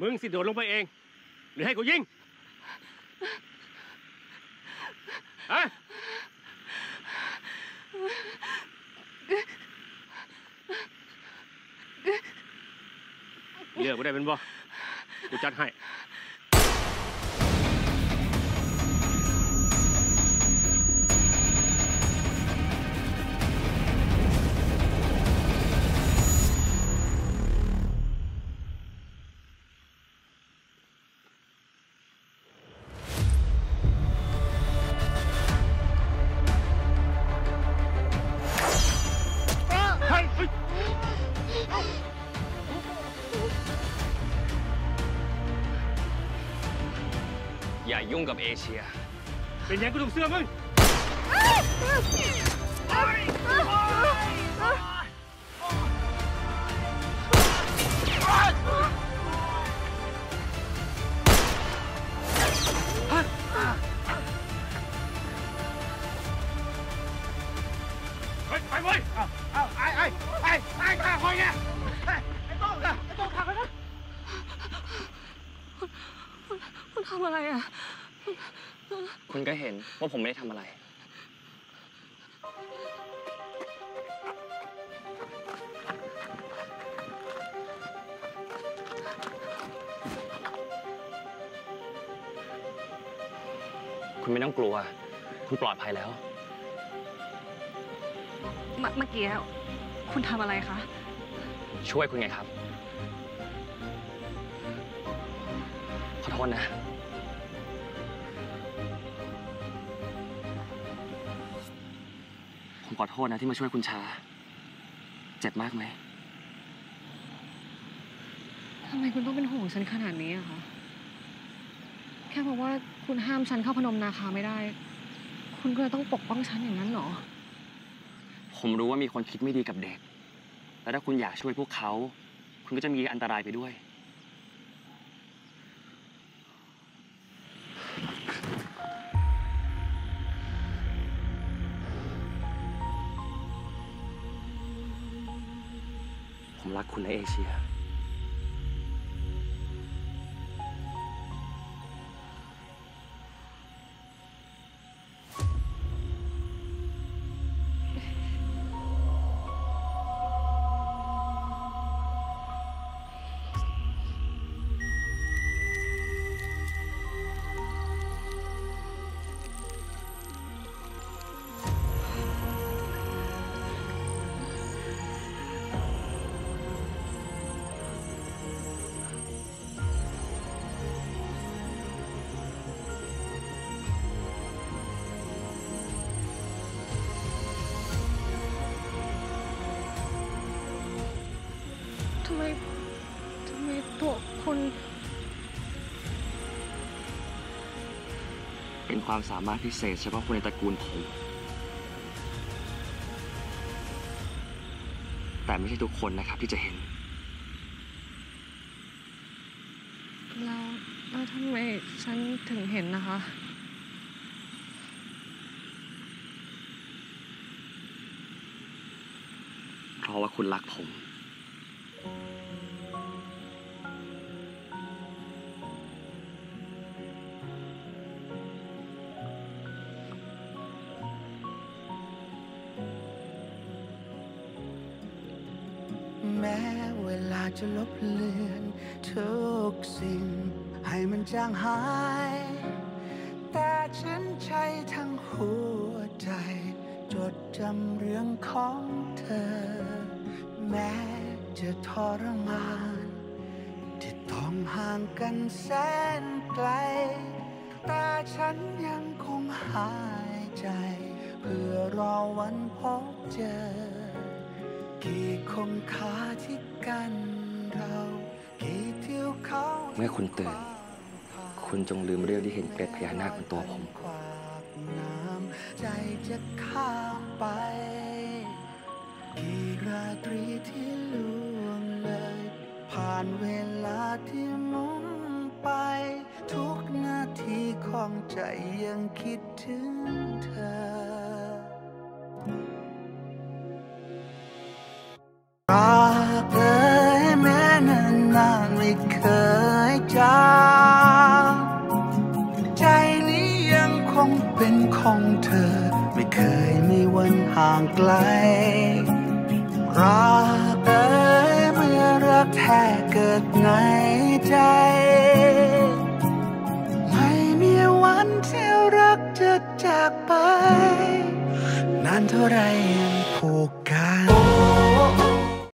มึงสิโดดลงไปเองหรือให้กูยิงฮะเลือกไม่ได้เป็นบ่กูจัดให้อย่ายุ่งกับเอเชียเป็นยังกูถูกเสื้อมึงไปเว้ยไอ้ข้าคอยเนี่ยไอ้โต้งขับไปนะคุณทำอะไรอ่ะคุณก็เห็นว่าผมไม่ได้ทำอะไรคุณไม่ต้องกลัวคุณปลอดภัยแล้วเมื่อกี้คุณทำอะไรคะช่วยคุณไงครับขอโทษนะผมขอโทษนะที่มาช่วยคุณช้าเจ็บมากไหมทำไมคุณต้องเป็นห่วงฉันขนาดนี้อะคะแค่เพราะว่าคุณห้ามฉันเข้าพนมนาคาไม่ได้คุณก็เลยต้องปกป้องฉันอย่างนั้นเหรอผมรู้ว่ามีคนคิดไม่ดีกับเด็กแล้วถ้าคุณอยากช่วยพวกเขาคุณก็จะมีอันตรายไปด้วยผมรักคุณในเอเชียทำไมตัวคุณเป็นความสามารถพิเศษเฉพาะคนในตระกูลผมแต่ไม่ใช่ทุกคนนะครับที่จะเห็นแล้วทำไมฉันถึงเห็นนะคะเพราะว่าคุณรักผมแม้เวลาจะลบเลือนทุกสิ่งให้มันจางหายแต่ฉันใช้ทั้งหัวใจจดจำเรื่องของเธอแม้จะทรมานที่ต้องห่างกันแสนไกลแต่ฉันยังคงหายใจเพื่อรอวันพบเจอกี่คงคาที่กันเรากี่เที่ยวเขาเมื่อคุณตื่นคุณจงลืมเรื่องที่เห็นเกล็ดพญานาคบนตัวผมใจจะข้ามไปกี่ราตรีที่ล่วงเลยผ่านเวลาที่มุ่งไปทุกนาทีของใจยังคิดถึงเธอรักเอ่ยแม้นานๆไม่เคยจางใจนี้ยังคงเป็นของเธอไม่เคยมีวันห่างไกลรักเอ่ยเมื่อรักแท้เกิดในใจไม่มีวันที่รักจะจากไปนานเท่าไรยังผูก